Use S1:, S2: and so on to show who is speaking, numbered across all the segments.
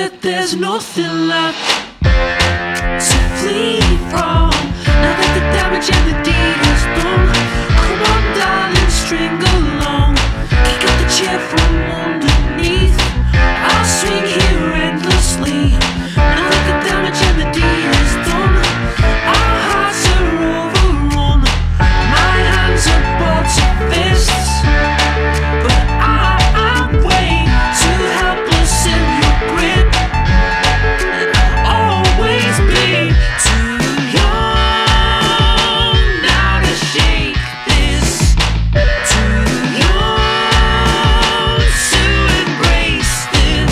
S1: that there's nothing left to flee from. Now that the damage and the deed is done, come on darling, string along. Kick up the chair from underneath, I'll swing here endlessly. Now that the damage and the deed is done, our hearts are overrun. My hands are brought to fists, but I'm way too helpless in your grip, and I'll always be too young now to shake this, too young to embrace this.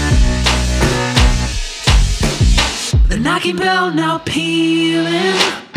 S1: The knocking bell now pealing,